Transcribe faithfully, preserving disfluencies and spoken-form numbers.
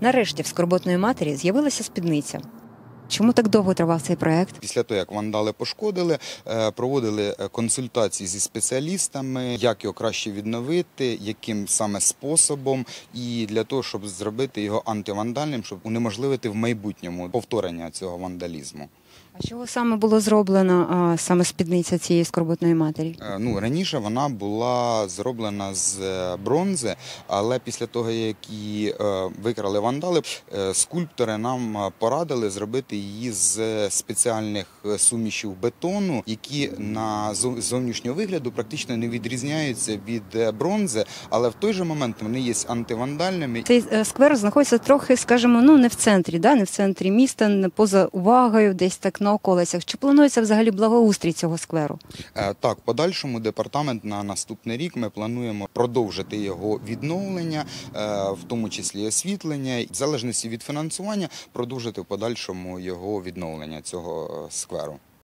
Нарешті в Скорботної матері з'явилася спідниця. Чому так довго тривав цей проект? Після того, як вандали пошкодили, проводили консультації зі спеціалістами, як його краще відновити, яким саме способом, і для того, щоб зробити його антивандальним, щоб унеможливити в майбутньому повторення цього вандалізму. А чого саме було зроблено а, саме спідниця цієї Скорботної матері? Ну, раніше вона була зроблена з бронзи, але після того, як її викрали вандали, скульптори нам порадили зробити її з спеціальних сумішів бетону, які на зовнішнього вигляду практично не відрізняються від бронзи, але в той же момент вони є антивандальними. Цей сквер знаходиться трохи, скажімо, ну не в центрі, да? не в центрі міста, не поза увагою, десь так на околицях. Чи планується взагалі благоустрій цього скверу? Так, в подальшому департамент на наступний рік ми плануємо продовжити його відновлення, в тому числі освітлення, і в залежності від фінансування продовжити в подальшому його відновлення цього скверу.